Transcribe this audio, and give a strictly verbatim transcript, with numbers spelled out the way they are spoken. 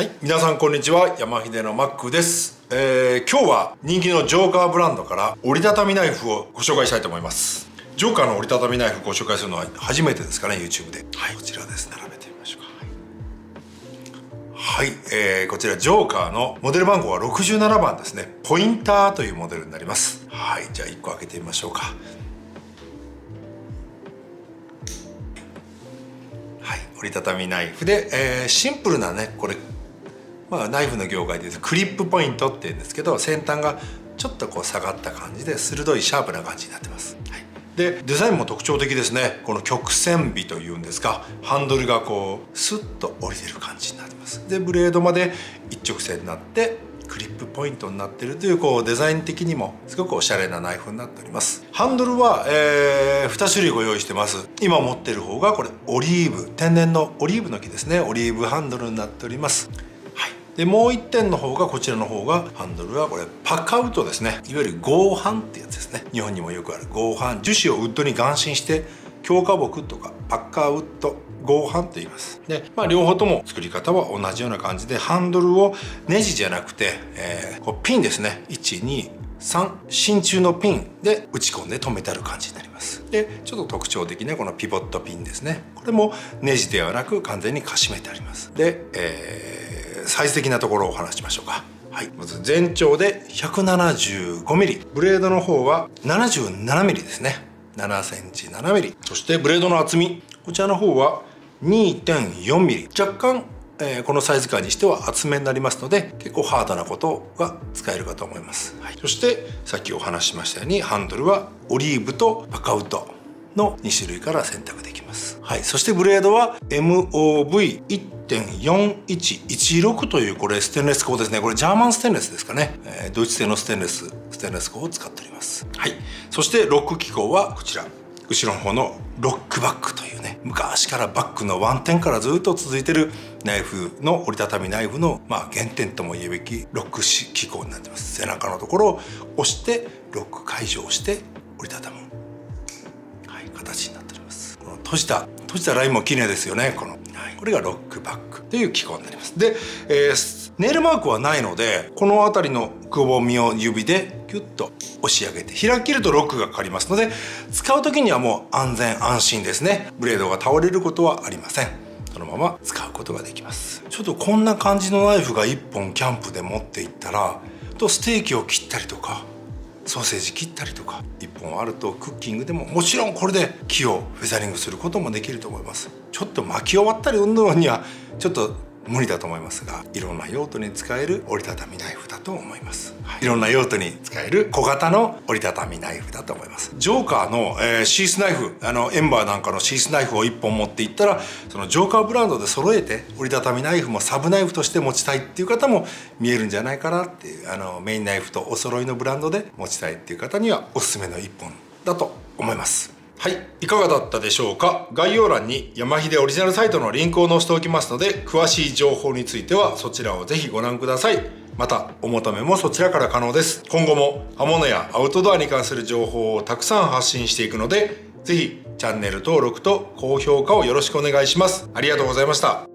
はい、皆さんこんにちは。山秀のマックです。えー、今日は人気のジョーカーブランドから折りたたみナイフをご紹介したいと思います。ジョーカーの折りたたみナイフをご紹介するのは初めてですかね、 YouTube で。はい、こちらです。並べてみましょうか。はい、えー、こちらジョーカーのモデル番号はろくじゅうななばんですね。ポインターというモデルになります。はい、じゃあいっこ開けてみましょうか。はい、折りたたみナイフで、えー、シンプルなね、これまあ、ナイフの業界でいうとクリップポイントっていうんですけど、先端がちょっとこう下がった感じで鋭いシャープな感じになってます。はい、でデザインも特徴的ですね。この曲線美というんですか、ハンドルがこうスッと降りてる感じになってます。でブレードまで一直線になってクリップポイントになっているという、こうデザイン的にもすごくおしゃれなナイフになっております。ハンドルは、えー、に種類ご用意してます。今持ってる方がこれオリーブ、天然のオリーブの木ですね。オリーブハンドルになっております。でもういってんの方が、こちらの方がハンドルはこれパックアウトですね。いわゆる合板ってやつですね。日本にもよくある合板、樹脂をウッドに眼芯して強化木とかパッカーウッド合板と言います。で、まあ、両方とも作り方は同じような感じで、ハンドルをネジじゃなくて、えー、こうピンですね。いちにさん真鍮のピンで打ち込んで留めてある感じになります。でちょっと特徴的なこのピボットピンですね。これもネジではなく完全にかしめてあります。で、えーサイズ的なところをお話しましょうか。はい、まず全長で ひゃくななじゅうごミリ、ブレードの方はななじゅうななミリですね。ななセンチななミリ。そしてブレードの厚み、こちらの方は にてんよんミリ。若干、えー、このサイズ感にしては厚めになりますので、結構ハードなことが使えるかと思います。はい、そしてさっきお話ししましたように、ハンドルはオリーブとパカウッドのに種類から選択できます。はい、そしてブレードは エムオーブイいってんよんいちいちろく という、これステンレス鋼ですね。これジャーマンステンレスですかね。えー、ドイツ製のステンレスステンレス鋼を使っております。はい、そしてロック機構はこちら、後ろの方のロックバックというね、昔からバックのワンテンからずっと続いてるナイフの折りたたみナイフの、まあ、原点とも言うべきロック機構になってます。背中のところを押してロック解除をして折りたたむ、はい、形になっております。この閉じた閉じたラインも綺麗ですよね。この、はい、これがロックバックという機構になります。で、えー、ネイルマークはないので、この辺りのくぼみを指でキュッと押し上げて開き切るとロックがかかりますので、使う時にはもう安全安心ですね。ブレードが倒れることはありません。そのまま使うことができます。ちょっとこんな感じのナイフがいっぽんキャンプで持っていったら、とステーキを切ったりとかソーセージ切ったりとか、いっぽんあるとクッキングでももちろんこれで木をフェザリングすることもできると思います。ちょっと巻き終わったり運動にはちょっと無理だと思いますが、いろんな用途に使える折りたたみナイフだと思います。はい、いろんな用途に使える小型の折りたたみナイフだと思います。ジョーカーの、えー、シースナイフ、あのエンバーなんかのシースナイフをいっぽん持っていったら、そのジョーカーブランドで揃えて折りたたみナイフもサブナイフとして持ちたいっていう方も見えるんじゃないかなっていう、あのメインナイフとお揃いのブランドで持ちたいっていう方にはおすすめのいっぽんだと思います。はい、いかがだったでしょうか。概要欄に山秀オリジナルサイトのリンクを載せておきますので、詳しい情報についてはそちらをぜひご覧ください。またお求めもそちらから可能です。今後も刃物やアウトドアに関する情報をたくさん発信していくので、ぜひチャンネル登録と高評価をよろしくお願いします。ありがとうございました。